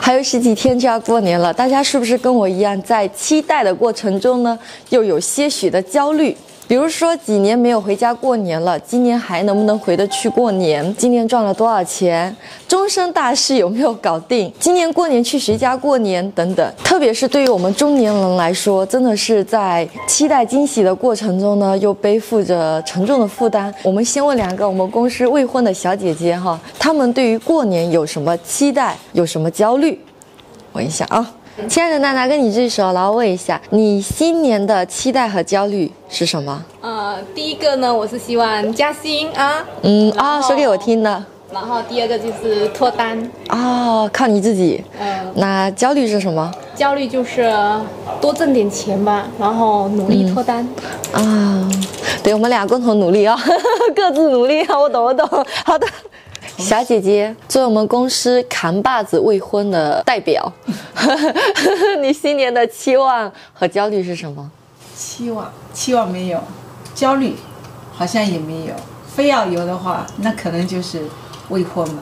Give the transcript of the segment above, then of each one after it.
还有十几天就要过年了，大家是不是跟我一样，在期待的过程中呢，又有些许的焦虑？比如说几年没有回家过年了，今年还能不能回得去过年？今年赚了多少钱？终身大事有没有搞定？今年过年去谁家过年？等等。特别是对于我们中年人来说，真的是在期待惊喜的过程中呢，又背负着沉重的负担。我们先问两个我们公司未婚的小姐姐哈，她们对于过年有什么期待，有什么焦虑？问一下啊。亲爱的娜娜，跟你举手，然后问一下，你新年的期待和焦虑是什么？ 第一个呢，我是希望加薪啊。 说给我听的。 然后第二个就是脱单。 靠你自己。那焦虑是什么？ 焦虑就是多挣点钱吧，然后努力脱单。 对，我们俩共同努力啊，各自努力啊，我懂。好的。小姐姐，作为我们公司扛把子未婚的代表，你新年的期望和焦虑是什么？ 期望没有，焦虑好像也没有，非要有的话，那可能就是未婚了。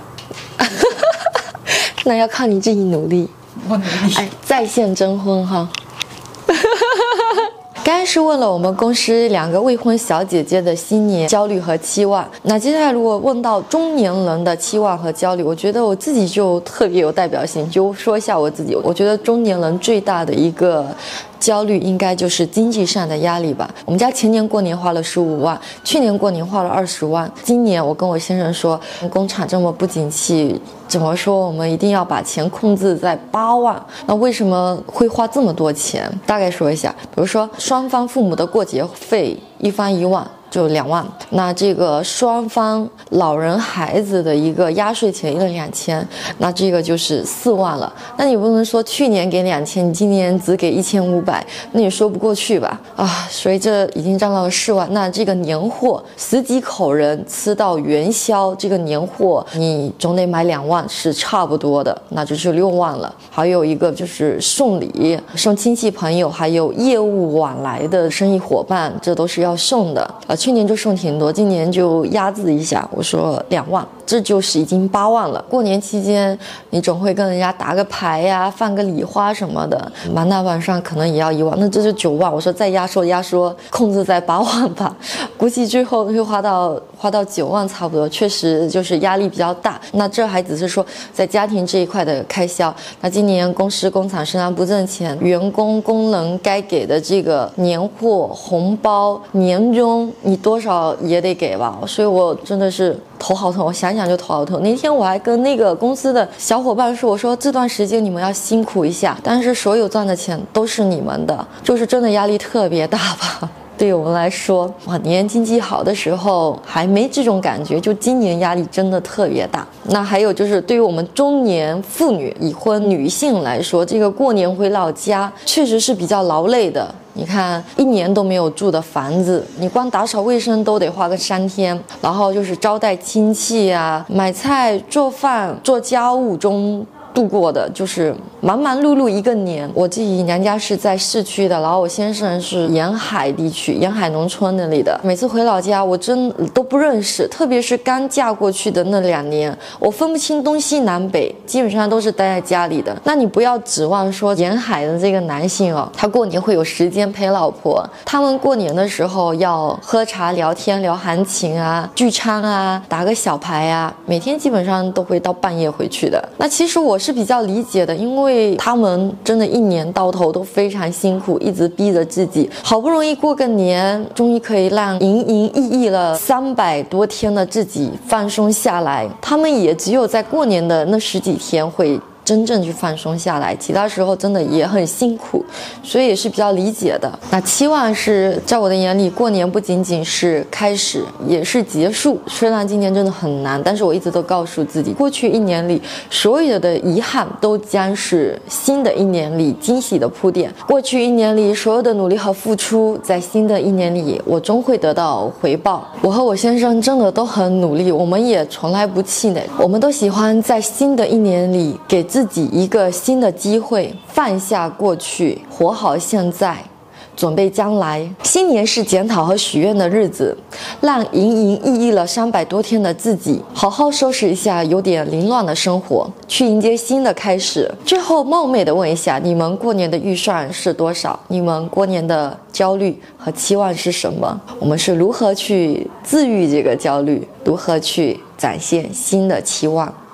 那要靠你自己努力。 我努力。 在线征婚哈。刚才是问了我们公司两个未婚小姐姐的新年焦虑和期望，那接下来如果问到中年人的期望和焦虑，我觉得我自己就特别有代表性，就说一下我自己。我觉得中年人最大的一个焦虑应该就是经济上的压力吧。我们家前年过年花了15万，去年过年花了20万，今年我跟我先生说，工厂这么不景气，怎么说我们一定要把钱控制在8万。那为什么会花这么多钱？大概说一下，比如说双方父母的过节费，一方1万。就2万，那这个双方老人孩子的一个压岁钱1人2000，那这个就是4万了。那你不能说去年给2000，你今年只给1500，那也说不过去吧？所以这已经占到了4万。那这个年货10几口人吃到元宵，这个年货你总得买2万是差不多的，那就是6万了。还有一个就是送礼，送亲戚朋友，还有业务往来的生意伙伴，这都是要送的。去年就送挺多，今年就压制一下，我说2万，这就是已经8万了。过年期间你总会跟人家打个牌呀，放个礼花什么的，满大晚上可能也要1万，那这就9万。我说再压缩，控制在8万吧，估计最后会花到9万差不多，确实就是压力比较大。那这还只是说在家庭这一块的开销。那今年公司工厂虽然不挣钱，员工工人该给的这个年货、红包、年终，你多少也得给吧，所以我真的是头好痛，我想想就头好痛。那天我还跟那个公司的小伙伴说，我说这段时间你们要辛苦一下，但是所有赚的钱都是你们的，就是真的压力特别大吧。对于我们来说，往年经济好的时候还没这种感觉，就今年压力真的特别大。那还有就是对于我们中年妇女、已婚女性来说，这个过年回老家确实是比较劳累的。你看1年都没有住的房子，你光打扫卫生都得花个3天，然后就是招待亲戚啊，买菜、做饭、做家务中度过的，就是忙忙碌碌一个年。我自己娘家是在市区的，然后我先生是沿海地区、沿海农村那里的。每次回老家，我真都不认识，特别是刚嫁过去的那2年，我分不清东西南北，基本上都是待在家里的。那你不要指望说沿海的这个男性他过年会有时间陪老婆。他们过年的时候要喝茶、聊天、聊行情啊，聚餐啊，打个小牌啊，每天基本上都会到半夜回去的。那其实我是比较理解的，因为他们真的一年到头都非常辛苦，一直逼着自己，好不容易过个年，终于可以让营营役役了300多天的自己放松下来。他们也只有在过年的那10几天会真正去放松下来，其他时候真的也很辛苦，所以也是比较理解的。那期望是在我的眼里，过年不仅仅是开始，也是结束。虽然今年真的很难，但是我一直都告诉自己，过去1年里所有的遗憾都将是新的1年里惊喜的铺垫。过去1年里所有的努力和付出，在新的1年里我终会得到回报。我和我先生真的都很努力，我们也从来不气馁，我们都喜欢在新的1年里给自己一个新的机会，放下过去，活好现在， 准备将来。新年是检讨和许愿的日子，让营营役役了300多天的自己好好收拾一下有点凌乱的生活，去迎接新的开始。最后冒昧的问一下，你们过年的预算是多少？你们过年的焦虑和期望是什么？我们是如何去治愈这个焦虑，如何去展现新的期望？